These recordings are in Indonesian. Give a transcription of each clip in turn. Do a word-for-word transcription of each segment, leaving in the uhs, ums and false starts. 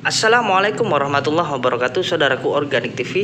Assalamualaikum warahmatullahi wabarakatuh, saudaraku Organik T V.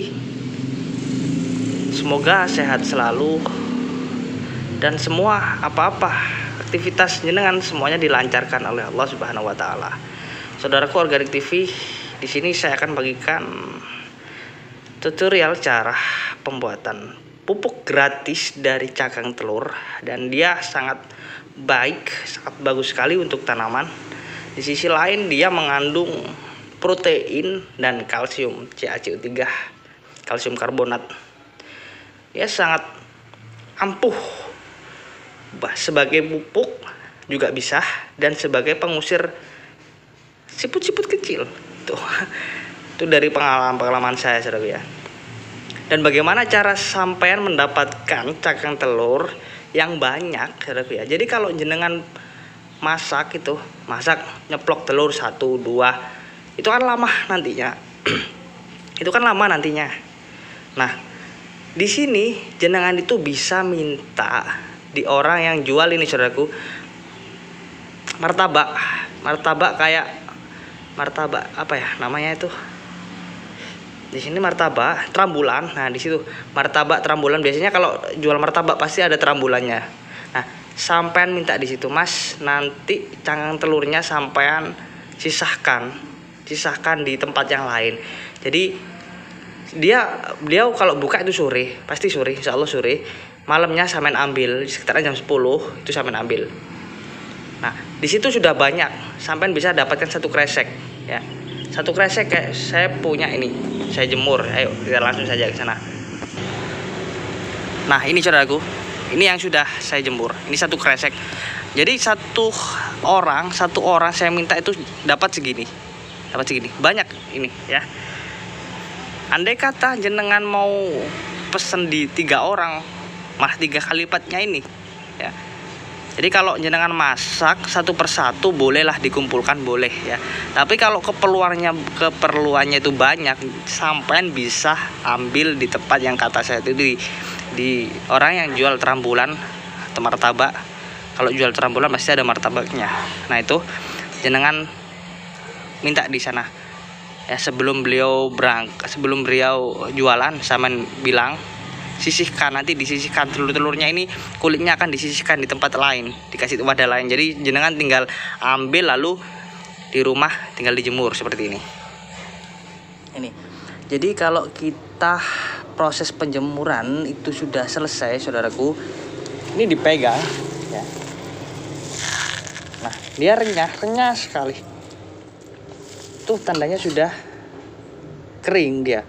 Semoga sehat selalu dan semua apa-apa aktivitas jenengan semuanya dilancarkan oleh Allah Subhanahu wa taala. Saudaraku Organik T V, di sini saya akan bagikan tutorial cara pembuatan pupuk gratis dari cakang telur, dan dia sangat baik, sangat bagus sekali untuk tanaman. Di sisi lain dia mengandung protein dan kalsium C A C O tiga, kalsium karbonat. Ya sangat ampuh, bah sebagai pupuk juga bisa, dan sebagai pengusir siput-siput kecil. Tuh, itu dari pengalaman-pengalaman saya, saudara ya. Dan bagaimana cara sampean mendapatkan cakang telur yang banyak, saudara ya. Jadi kalau jenengan masak itu, masak nyeplok telur satu dua, itu kan lama nantinya. Itu kan lama nantinya. Nah, di sini jenengan itu bisa minta di orang yang jual ini, saudaraku, martabak, martabak kayak martabak apa ya namanya itu? Di sini martabak terambulan. Nah, di situ martabak terambulan. Biasanya kalau jual martabak pasti ada terambulannya. Nah, sampean minta di situ, Mas, nanti cakang telurnya sampean sisahkan, sisahkan di tempat yang lain. Jadi dia beliau kalau buka itu sore, pasti sore, insya Allah sore. Malamnya sampean ambil sekitar jam sepuluh, itu sampean ambil. Nah, di situ sudah banyak, sampean bisa dapatkan satu kresek ya. Satu kresek kayak saya punya ini, saya jemur. Ayo kita langsung saja ke sana. Nah, ini saudaraku, ini yang sudah saya jemur. Ini satu kresek. Jadi satu orang, satu orang saya minta itu dapat segini. Dapat segini. Banyak ini ya. Andai kata jenengan mau pesen di tiga orang, malah tiga kali lipatnya ini ya. Jadi kalau jenengan masak satu persatu bolehlah dikumpulkan, boleh ya. Tapi kalau keperluannya keperluannya itu banyak, sampean bisa ambil di tempat yang kata saya itu, di, di orang yang jual terambulan atau martabak. Kalau jual terambulan pasti ada martabaknya. Nah, itu jenengan minta di sana. Ya, sebelum beliau berangkat, sebelum beliau jualan, sampean bilang sisihkan, nanti disisihkan telur-telurnya ini, kulitnya akan disisihkan di tempat lain, dikasih wadah lain. Jadi jenengan tinggal ambil lalu di rumah tinggal dijemur seperti ini. Ini. Jadi kalau kita proses penjemuran itu sudah selesai, saudaraku, ini dipegang ya. Nah, dia renyah, renyah sekali. Tuh tandanya sudah kering dia.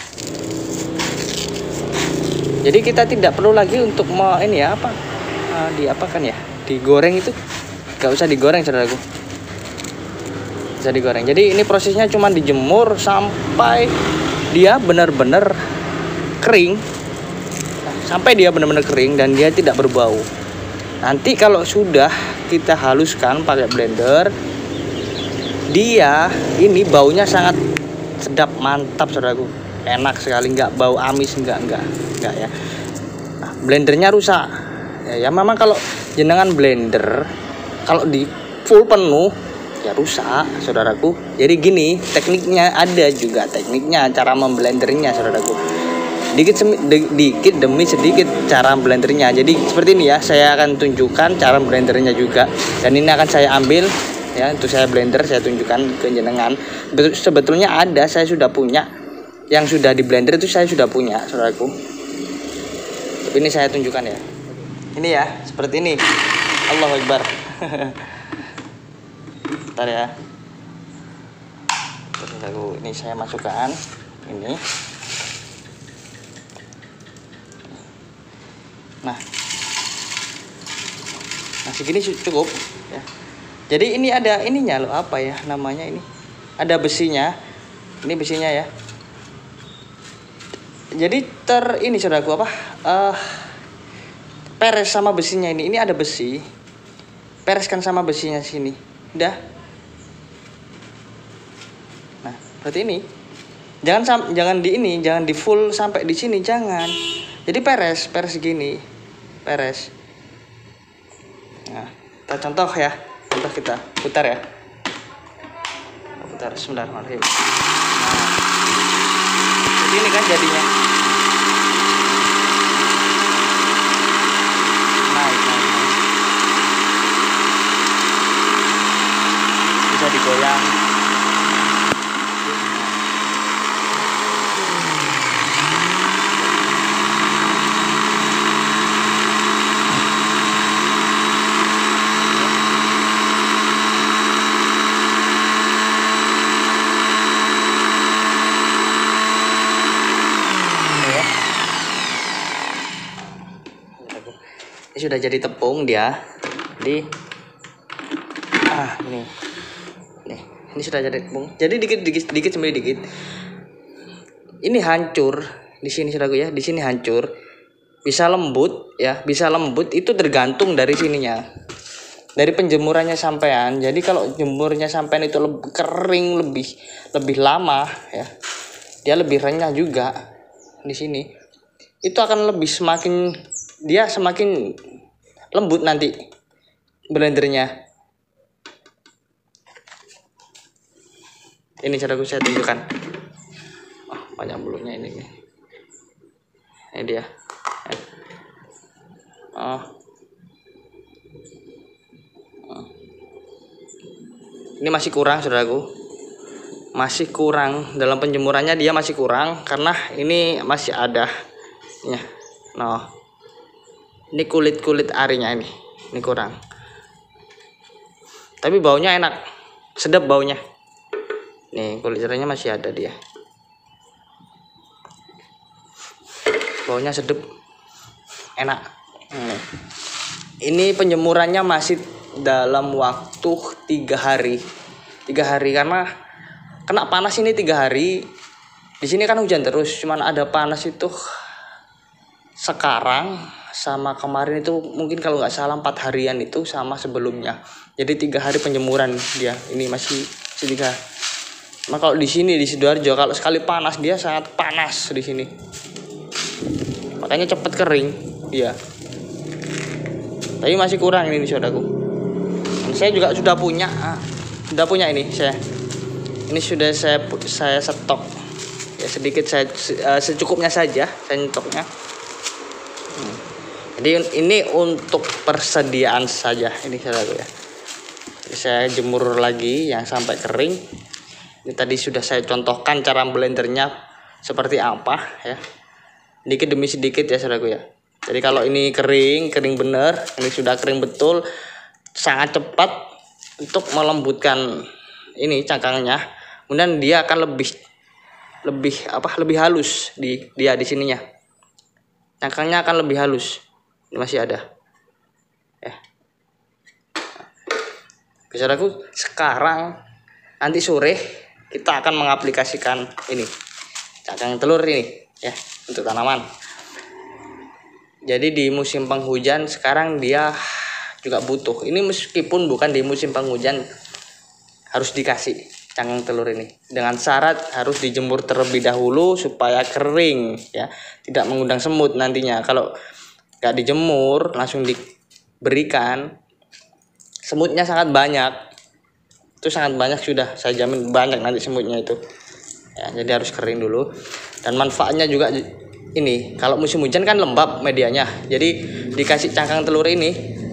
Jadi kita tidak perlu lagi untuk mau ini ya apa uh, diapakan ya, digoreng itu nggak usah digoreng, saudaraku, bisa digoreng. Jadi ini prosesnya cuma dijemur sampai dia benar-benar kering, nah, sampai dia benar-benar kering dan dia tidak berbau. Nanti kalau sudah kita haluskan pakai blender, dia ini baunya sangat sedap, mantap, saudaraku, enak sekali, nggak bau amis, nggak nggak nggak ya. Nah, blendernya rusak ya, ya memang kalau jenengan blender kalau di full penuh ya rusak, saudaraku. Jadi gini tekniknya, ada juga tekniknya cara memblendernya, saudaraku, dikit semi, di, dikit demi sedikit cara blendernya. Jadi seperti ini ya, saya akan tunjukkan cara blendernya juga, dan ini akan saya ambil ya, untuk saya blender, saya tunjukkan ke jenengan. Sebetulnya ada, saya sudah punya yang sudah di blender, itu saya sudah punya, saudaraku. Tapi ini saya tunjukkan ya. Ini ya, seperti ini. Allahu Akbar. Bentar ya. Terus aku ini saya masukkan ini. Nah. Nah, segini cukup ya. Jadi ini ada ininya loh, apa ya namanya ini? Ada besinya. Ini besinya ya. Jadi ter ini, saudaraku, apa? Uh, peres sama besinya ini. Ini ada besi. Pereskan sama besinya sini. Udah. Nah, berarti ini. Jangan sam jangan di ini, jangan di full sampai di sini, jangan. Jadi peres, peres gini. Peres. Nah, kita contoh ya. Contoh kita putar ya. Bentar, bismillahirrahmanirrahim. Nah, jadi ini kan jadinya. Naik, naik, naik. Bisa digoyang. Ini sudah jadi tepung dia. Jadi ah ini nih ini sudah jadi tepung. Jadi dikit dikit dikit sampai dikit. Ini hancur di sini saudaraku ya. Di sini hancur. Bisa lembut ya, bisa lembut itu tergantung dari sininya. Dari penjemurannya sampean. Jadi kalau jemurnya sampean itu lebih kering lebih lebih lama ya. Dia lebih renyah juga di sini. Itu akan lebih semakin dia semakin lembut nanti blendernya. Ini cara saya tunjukkan. Oh, banyak bulunya ini nih. Ini dia. Oh. Oh. Ini masih kurang saudaraku. Masih kurang dalam penjemurannya, dia masih kurang karena ini masih ada ya. Nah. Ini kulit-kulit arinya ini. Ini kurang. Tapi baunya enak. Sedap baunya. Nih, kulit arinya masih ada dia. Baunya sedap. Enak. Nih. Ini penjemurannya masih dalam waktu tiga hari. Tiga hari karena kena panas ini tiga hari. Di sini kan hujan terus, cuman ada panas itu sekarang sama kemarin itu mungkin kalau nggak salah empat harian itu sama sebelumnya. Jadi tiga hari penjemuran dia. Ini masih tiga. Nah kalau di sini di Sidoarjo kalau sekali panas dia sangat panas di sini. Makanya cepet kering. Iya. Tapi masih kurang ini saudaraku. Saya juga sudah punya, sudah punya ini saya. Ini sudah saya saya stok. Ya sedikit saya secukupnya saja saya nyetoknya. Hmm. Jadi ini untuk persediaan saja ini saudaraku ya. Jadi saya jemur lagi yang sampai kering. Ini tadi sudah saya contohkan cara blendernya seperti apa ya. Sedikit demi sedikit ya saudaraku ya. Jadi kalau ini kering, kering bener, ini sudah kering betul, sangat cepat untuk melembutkan ini cangkangnya. Kemudian dia akan lebih lebih apa? Lebih halus di dia di sininya. Cangkangnya akan lebih halus. Ini masih ada. Ya. Saudaraku, sekarang nanti sore kita akan mengaplikasikan ini cangkang telur ini ya untuk tanaman. Jadi di musim penghujan sekarang dia juga butuh. Ini meskipun bukan di musim penghujan harus dikasih cangkang telur ini dengan syarat harus dijemur terlebih dahulu supaya kering ya, tidak mengundang semut nantinya. Kalau nggak dijemur langsung diberikan, semutnya sangat banyak. Itu sangat banyak sudah, saya jamin banyak nanti semutnya itu. Ya, jadi harus kering dulu. Dan manfaatnya juga ini, kalau musim hujan kan lembab medianya. Jadi dikasih cangkang telur ini,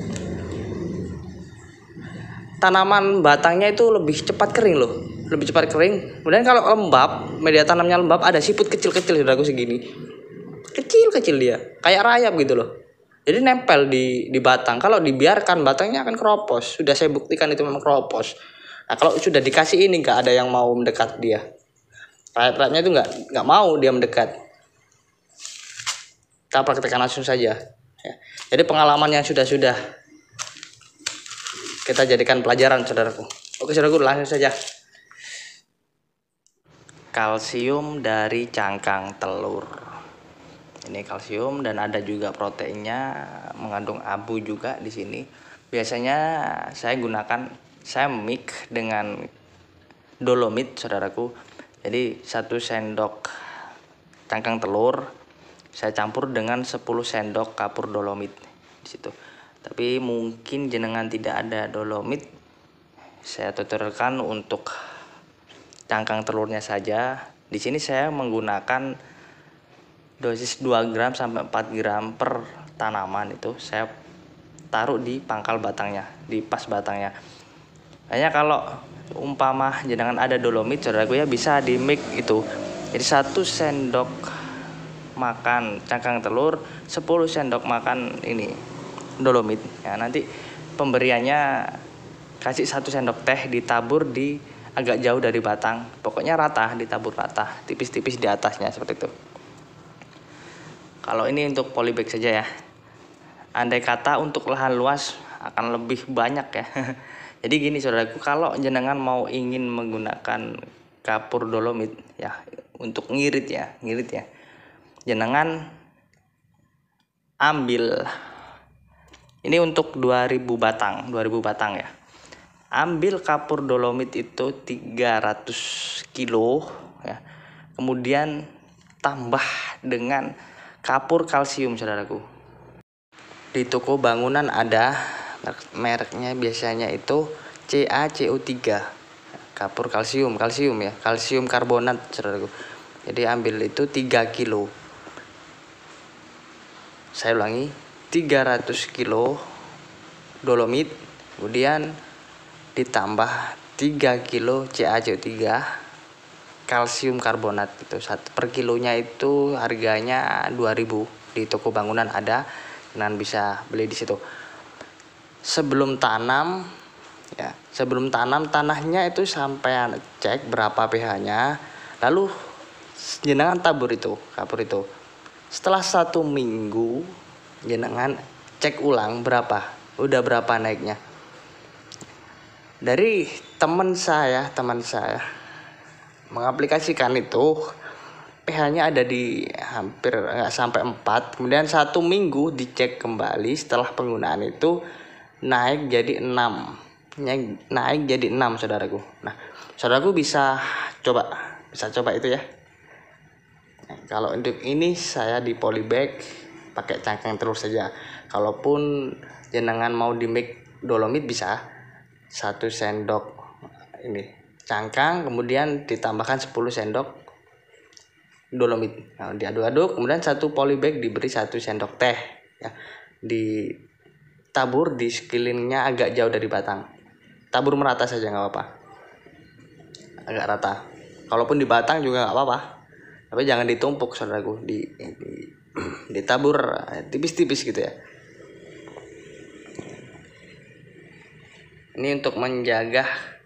tanaman batangnya itu lebih cepat kering loh, lebih cepat kering. Kemudian kalau lembab, media tanamnya lembab, ada siput kecil-kecil saudaraku segini, kecil-kecil dia, kayak rayap gitu loh. Jadi nempel di di batang. Kalau dibiarkan batangnya akan keropos. Sudah saya buktikan itu memang keropos. Nah kalau sudah dikasih ini nggak ada yang mau mendekat dia. Rayap-rayapnya itu nggak nggak mau dia mendekat. Kita praktekkan langsung saja. Ya. Jadi pengalaman yang sudah-sudah kita jadikan pelajaran saudaraku. Oke saudaraku, langsung saja. Kalsium dari cangkang telur. Ini kalsium dan ada juga proteinnya, mengandung abu juga di sini. Biasanya saya gunakan, saya mix dengan dolomit saudaraku. Jadi satu sendok cangkang telur saya campur dengan sepuluh sendok kapur dolomit di situ. Tapi mungkin jenengan tidak ada dolomit, saya tuturkan untuk cangkang telurnya saja. Di sini saya menggunakan dosis dua gram sampai empat gram per tanaman, itu saya taruh di pangkal batangnya, di pas batangnya. Hanya kalau umpama jenengan ada dolomit, saudaraku ya, bisa di mix itu. Jadi satu sendok makan cangkang telur, sepuluh sendok makan ini dolomit. Ya, nanti pemberiannya kasih satu sendok teh, ditabur di agak jauh dari batang. Pokoknya rata, ditabur rata, tipis-tipis di atasnya seperti itu. Kalau ini untuk polybag saja ya. Andai kata untuk lahan luas akan lebih banyak ya. Jadi gini saudaraku, kalau jenengan mau ingin menggunakan kapur dolomit ya untuk ngirit ya, ngirit ya. Jenengan ambil ini untuk dua ribu batang, dua ribu batang ya. Ambil kapur dolomit itu tiga ratus kilo ya. Kemudian tambah dengan kapur kalsium saudaraku. Di toko bangunan ada mereknya, biasanya itu C A C O tiga, kapur kalsium, kalsium ya, kalsium karbonat saudaraku. Jadi ambil itu tiga kilo. Saya ulangi, tiga ratus kilo dolomit, kemudian ditambah tiga kilo C A C O tiga kalsium karbonat. Itu satu per kilonya itu harganya dua ribu. Di toko bangunan ada, dan bisa beli di situ. Sebelum tanam ya, sebelum tanam tanahnya itu sampai cek berapa pH-nya, lalu jenengan tabur itu kapur itu. Setelah satu minggu jenengan cek ulang berapa, udah berapa naiknya. Dari teman saya, teman saya mengaplikasikan itu, pH-nya ada di hampir nggak sampai empat. Kemudian satu minggu dicek kembali setelah penggunaan itu naik jadi enam. Naik jadi enam saudaraku. Nah, saudaraku bisa coba, bisa coba itu ya. Nah, kalau untuk ini saya di polybag pakai cangkang telur saja. Kalaupun jenengan mau di mix dolomit bisa satu sendok ini cangkang, kemudian ditambahkan sepuluh sendok dolomit. Nah, diaduk-aduk, kemudian satu polybag diberi satu sendok teh ya. Ditabur di sekelilingnya agak jauh dari batang. Tabur merata saja nggak apa-apa. Agak rata. Kalaupun di batang juga nggak apa-apa. Tapi jangan ditumpuk saudaraku, di, di ditabur tipis-tipis gitu ya. Ini untuk menjaga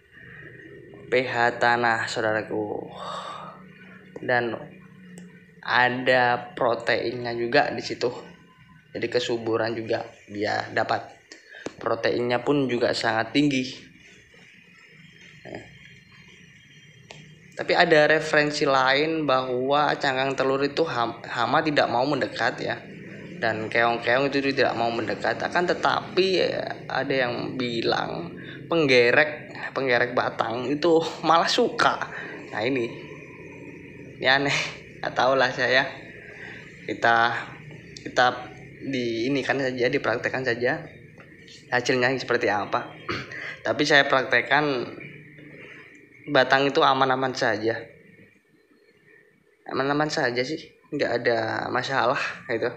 pH tanah saudaraku. Dan ada proteinnya juga di situ. Jadi kesuburan juga dia dapat. Proteinnya pun juga sangat tinggi. Tapi ada referensi lain bahwa cangkang telur itu hama tidak mau mendekat ya. Dan keong-keong itu tidak mau mendekat. Akan tetapi ya, ada yang bilang penggerek, penggerek batang itu malah suka. Nah ini, ini aneh. Nggak tahu lah saya. Kita kita di ini kan saja, dipraktekkan saja hasilnya seperti apa. Tapi saya praktekkan batang itu aman-aman saja, aman-aman saja sih, nggak ada masalah gitu.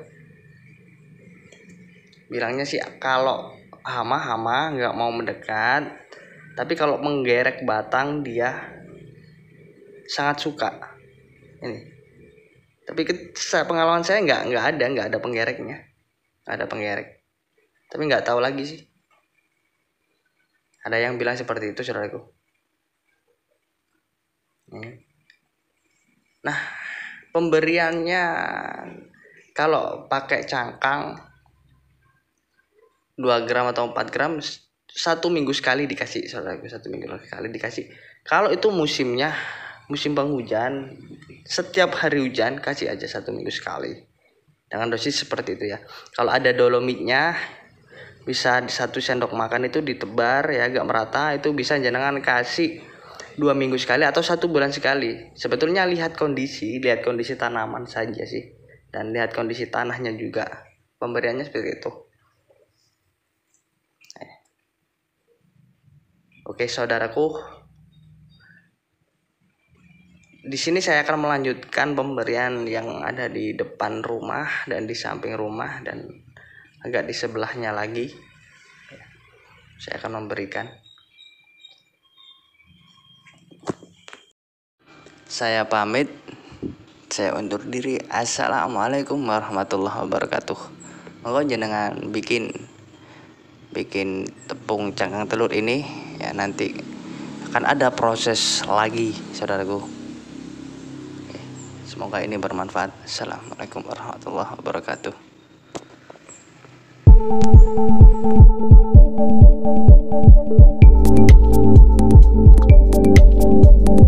Bilangnya sih kalau hama-hama nggak mau mendekat, tapi kalau menggerek batang dia sangat suka ini. Tapi pengalaman saya nggak nggak ada nggak ada penggereknya, nggak ada penggerek. Tapi nggak tahu lagi sih. Ada yang bilang seperti itu saudaraku. Nah, pemberiannya kalau pakai cangkang dua gram atau empat gram satu minggu sekali dikasih saudaraku, satu minggu sekali dikasih. Kalau itu musimnya musim penghujan, setiap hari hujan kasih aja satu minggu sekali dengan dosis seperti itu ya. Kalau ada dolomitnya bisa satu sendok makan itu ditebar ya agak merata, itu bisa jenengan kasih dua minggu sekali atau satu bulan sekali. Sebetulnya lihat kondisi, lihat kondisi tanaman saja sih, dan lihat kondisi tanahnya juga. Pemberiannya seperti itu. Oke saudaraku, di sini saya akan melanjutkan pemberian yang ada di depan rumah dan di samping rumah dan agak di sebelahnya lagi. Saya akan memberikan. Saya pamit. Saya undur diri. Assalamualaikum warahmatullahi wabarakatuh. Monggo jenengan bikin bikin tepung cangkang telur ini ya, nanti akan ada proses lagi, saudaraku. Semoga ini bermanfaat. Assalamualaikum warahmatullahi wabarakatuh.